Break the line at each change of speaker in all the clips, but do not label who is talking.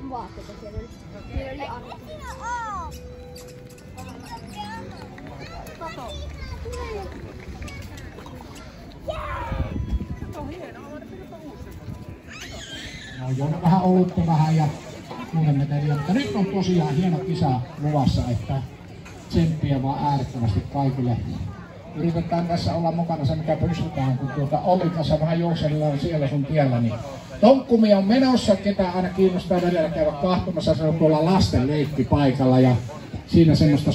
vaatteita siellä oli. Siellä oli Arki. Kato.
No juonut vähän olutta vähän ja muuten meteliä, mutta nyt on tosiaan hieno kisa luvassa, että tsemppiä vaan äärettömästi kaikille. Yritetään tässä olla mukana se mikä pystytään, kun Olli tässä vähän juoksellaan siellä sun tiellä, niin Tonkkumi on menossa, ketä aina kiinnostaa välillä käydä kahtomassa, se on tuolla lasten leikkipaikalla ja siinä semmoista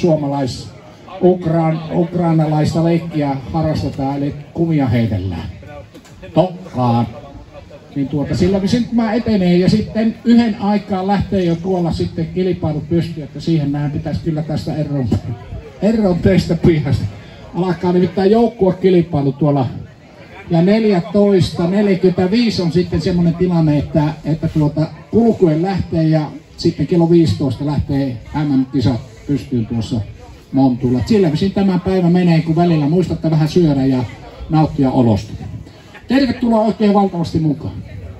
ukrainalaista leikkiä harrastetaan, eli kumia heitellään tokkaan. Niin sillä visin tämä etenee ja sitten yhden aikaan lähtee jo tuolla sitten kilpailut pystyyn, että siihen meidän pitäisi kyllä tästä eroon teistä pihasta. Alkaa nimittäin joukkuekilpailu tuolla ja 14:45 on sitten semmoinen tilanne, että kulkuen lähtee ja sitten kello 15 lähtee MM-kisat pystyyn tuossa Montulla. Sillä visin tämä päivä menee, kun välillä muistatte vähän syödä ja nauttia olosta. Tervetuloa oikein valtavasti mukaan.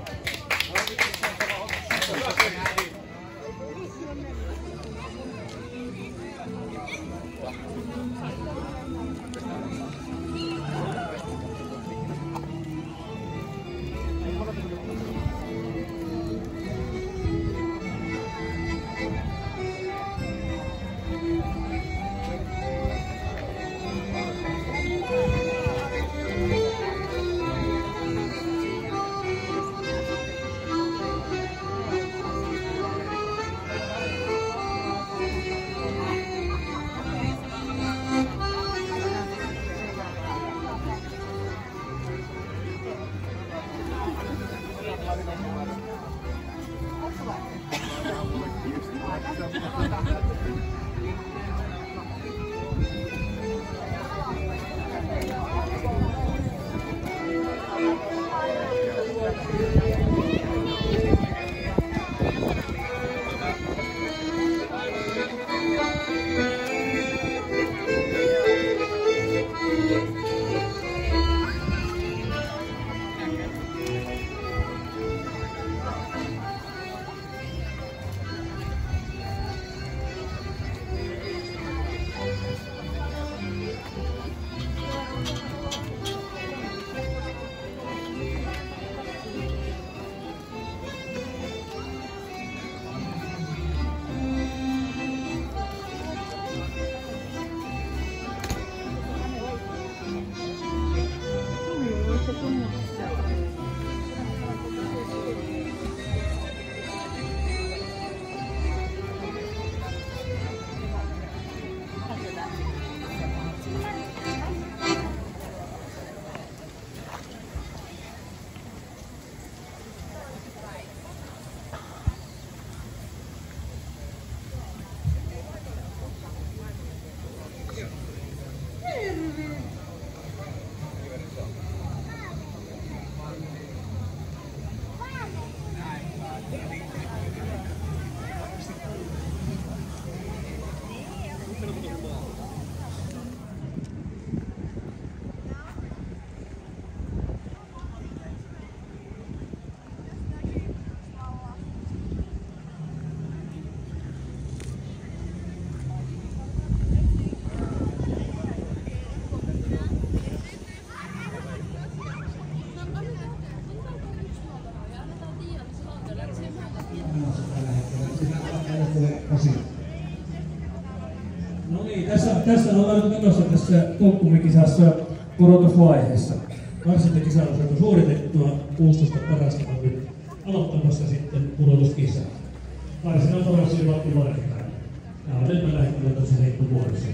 No niin, tässä ollaan menossa tässä Tonkkumikisassa pudotusvaiheessa. Karsintakisa on saatu suoritettua 16 parasta on nyt aloittamassa sitten pudotuskisa. Karsinnan torassi Matti Markkaan. Tämä on nyt lähettävä tosi heikko vuorossa.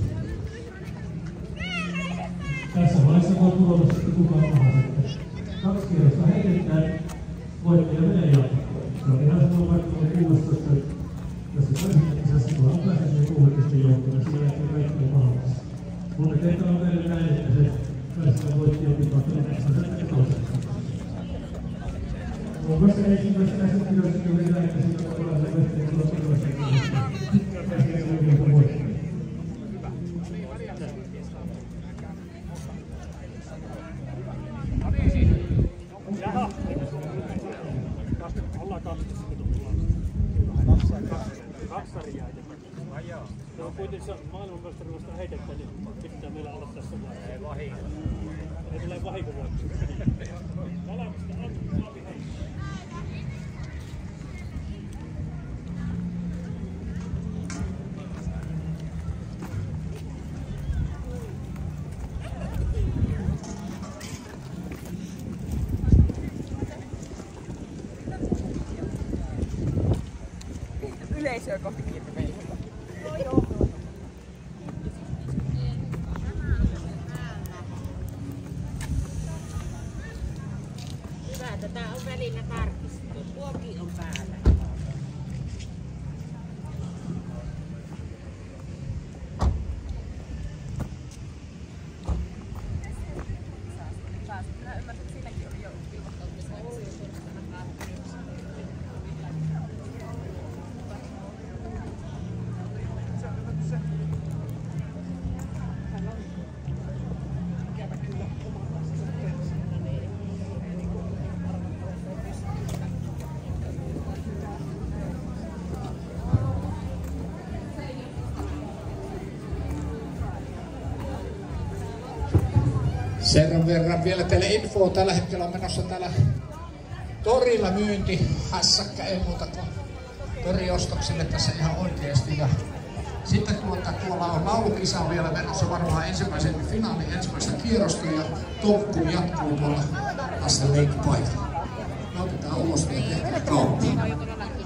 Tässä vaiheessa voi pudota sitten kukaan tahansa. 2 kierrosta heitetään, voittaja menee jatkoon. Se on ihan sama vaikka 16. Tässä karsintakisassa kun on päässyt kuuleisesti joukkoon, siinä näkyy kaikkea mahdollista. Mutta tehtävä on meille näin, että se karsinnan voittaja pitää pelkästään toisesta. Onko se ensimmäistä näistä kirjoista kyllä, että siitä voi olla se yhteen tuossa sarjaa. Se on kuitenkin maailmanmestaruudesta heitettä, niin pitää meillä olla tässä vaiheessa. Ei vahinko. Ei tule vahinkovoittoa. Valmista ammattia.
Yleisöä kohti kiinni.
Hyvä, tätä on välillä tarkistettu. Tuokin on päällä.
Minä ymmärsin, että siinäkin oli jo
Sen verran vielä teille infoa. Tällä hetkellä on menossa täällä torilla myynti. Hässäkkä ei muuta kuin toriostoksille tässä ihan oikeasti. Ja sitten tuolla on laulukisa vielä menossa varmaan ensimmäisen finaalin ensimmäistä kierrosta ja toukkuu jatkuu tuolla lasten leikkipaikalla. Me otetaan ulos ja tehdään kauppaa.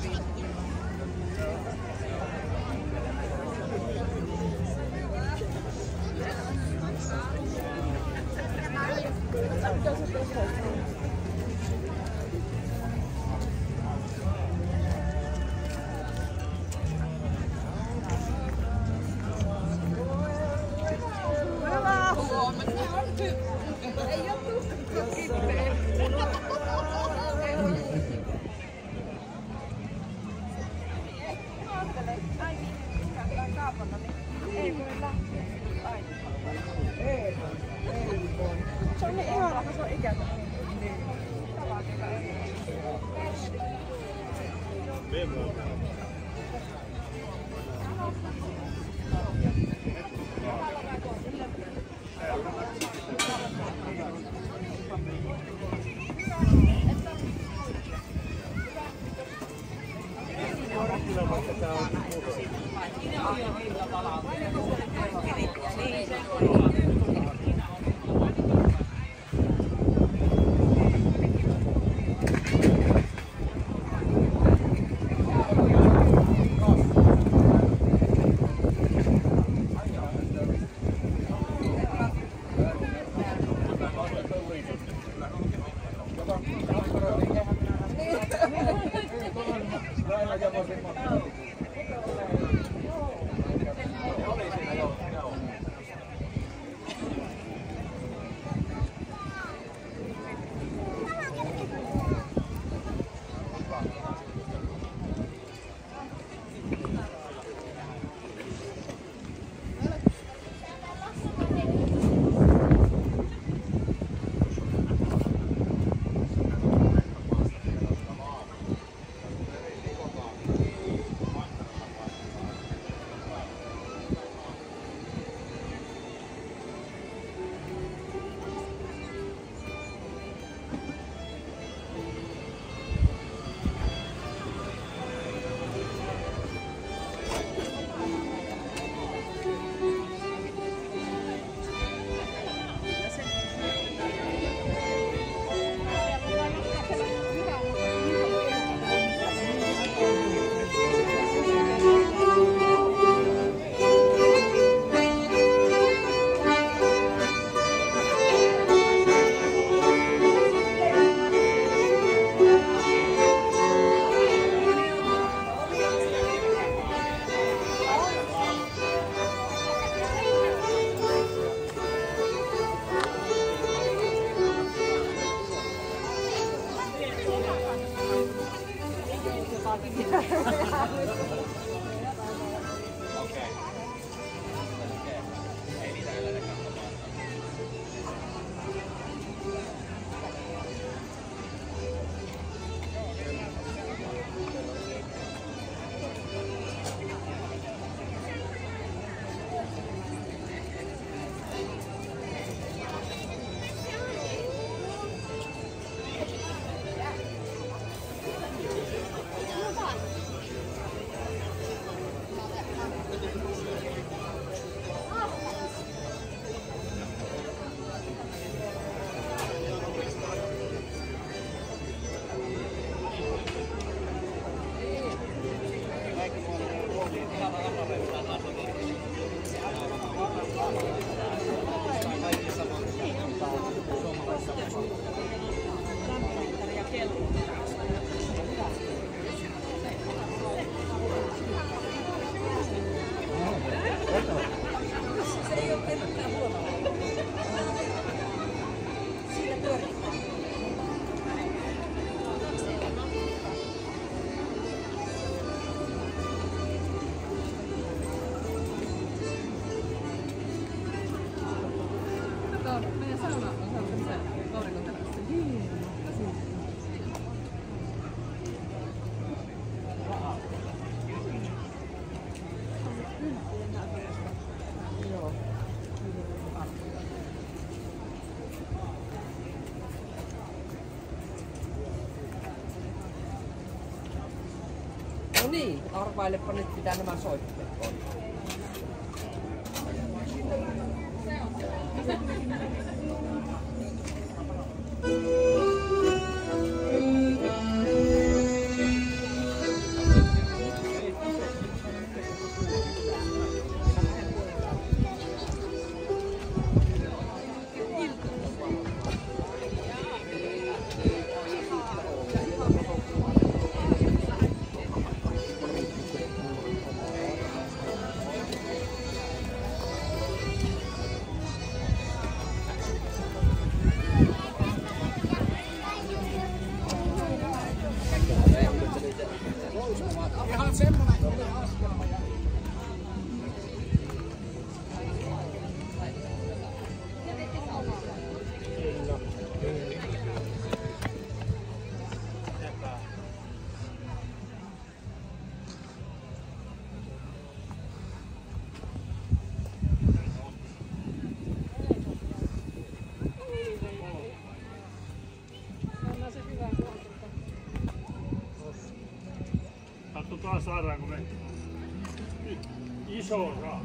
Se on niin ihana, kun se on ikävä.
No niin, arvailepa nyt mitä nämä soittimet on.
Katsotaan saadaanko me iso raha.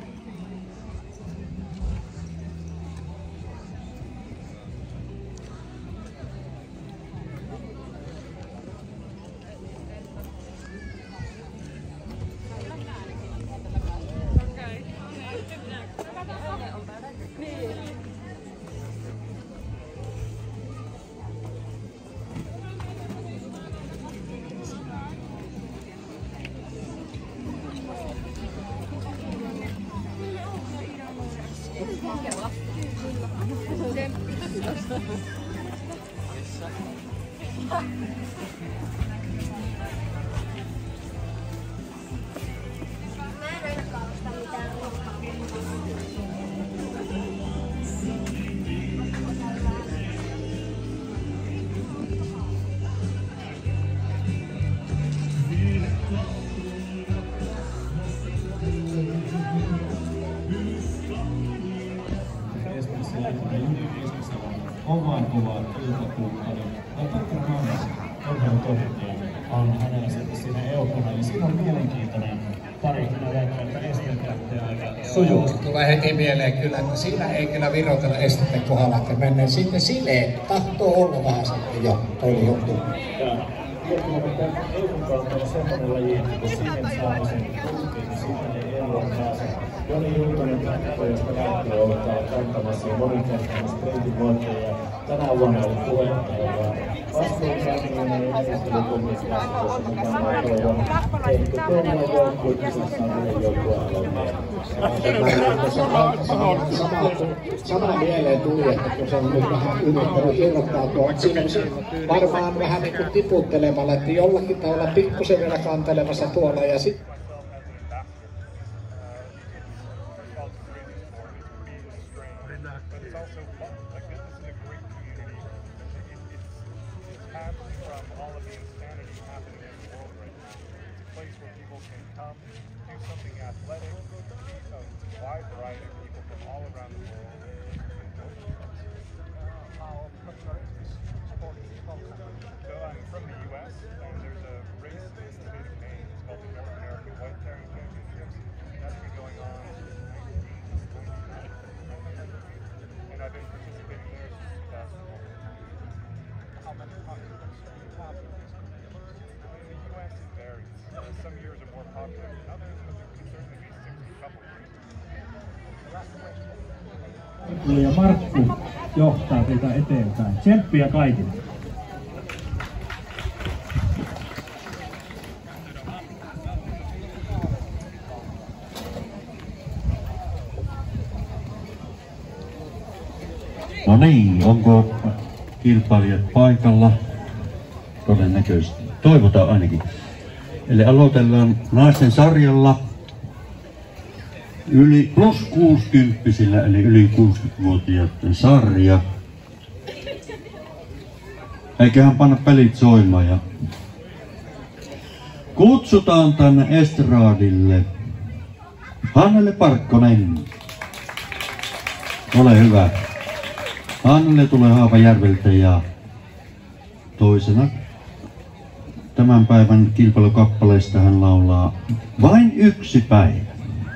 Kova iltakuukkani. Petra Mannas, urheilutoimittaja, on hänellä sitten siinä eukona. Ja siinä on mielenkiintoinen tarina vaikka, että estettä aika sujuu.
Tulee heti mieleen kyllä, että siinä ei kyllä virotella estettä kohdalla, että mennään sitten sileen. Tahtoo olla vähän sitten jo toinen juttu.
Eukonkanto on semmoinen laji, että kun siihen saa sen kulkiin, niin sitten ei eroon pääse. Joni Juntonen josta lähtee ottaa kantamassa ja moninkertaisesti reitin voittaja. Tänä vuonna oli puheenjohtaja ja vastuunkantaminen ja esittelykomiteassa, jossa mukana toivon tehty tuolla joukkuekisassa on yhden joukkuealoitteen.
Sama mieleen tuli, että kun se on nyt vähän yrittänyt irrottautua, siinä varmaan vähän niin kuin tiputtelemalla, että jollakin tavalla pikkusen vielä kantelemassa tuolla ja sitten
from the US, and there's a race in the state of Maine. It's called the North American White Carrying Championships. That's been going on since 1999. And I've been participating there since 2004. How many participants do you have in this competition? In the US it varies. Some years are more popular than others, but there can certainly be 60 couple years.
Ja Markku johtaa teitä eteenpäin. Tsemppiä kaikille.
No niin, onko kilpailijat paikalla? Todennäköisesti. Toivotaan ainakin. Eli aloitellaan naisten sarjalla plus 60-vuotiailla, eli yli 60-vuotiaiden sarja. Eiköhän panna pelit soimaan ja kutsutaan tänne estraadille Hannele Parkkonen. Ole hyvä. Hannele tulee Haapajärveltä ja tämän päivän kilpailukappaleista hän laulaa Vain yksi päivä.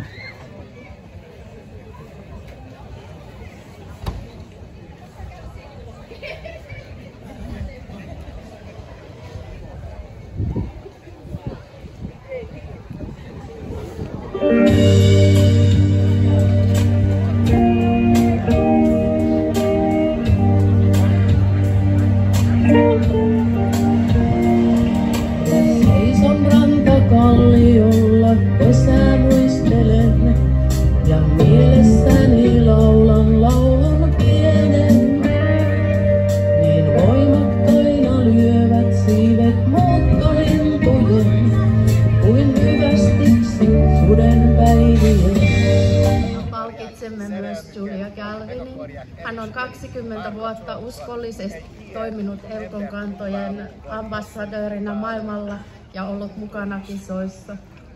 Seison rantakalliolla, pesää muistelen ja mielessäni laulan laulun pienen. Niin voimakkaina lyövät siivet muuttolintujen kuin hyvästiksi suden päivien.
Palkitsemme myös Julia Galvinin. Hän on 20 vuotta uskollisesti toiminut Eukonkantojen ambassadöörinä maailmalla ja ollut mukana kisoissa.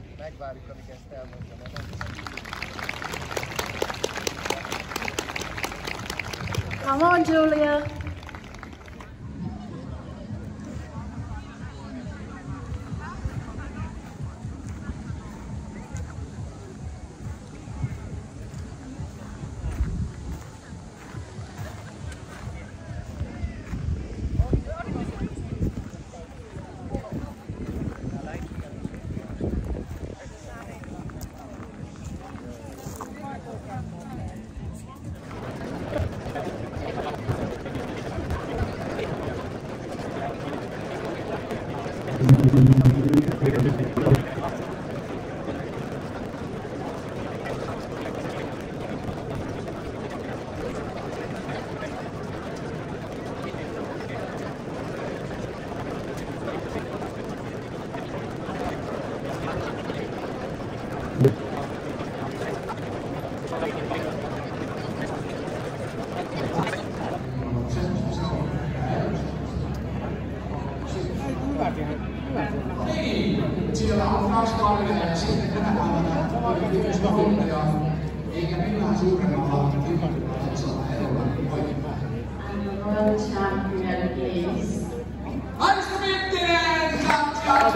Come on, Julia!
Siellä on naisvalmentaja ja sitten tänä päivänä yhdestä hoitaja, eikä millään suuremmalla kilpailutuksella erolla oikein.
World champion is
Aisto Minttinen, Saksa!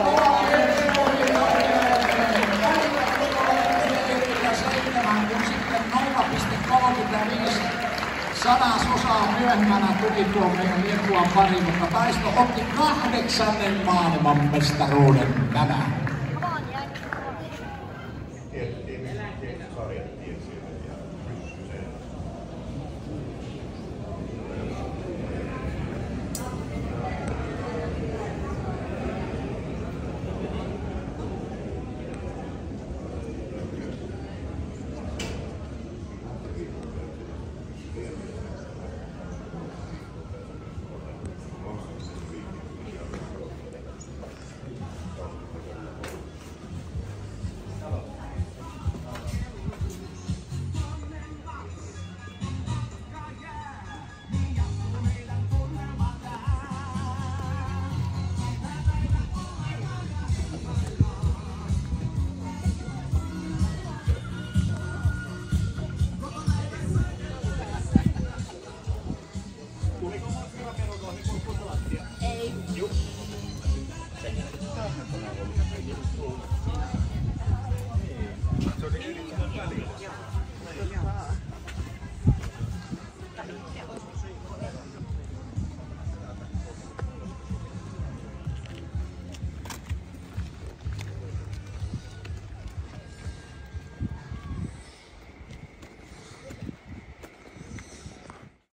7, kun sitten 0,35 sadasosaa myöhemmänä tuli tuo meidän Liettuan pari, mutta Taisto otti 8. maailmanmestaruuden tänään.
Ei.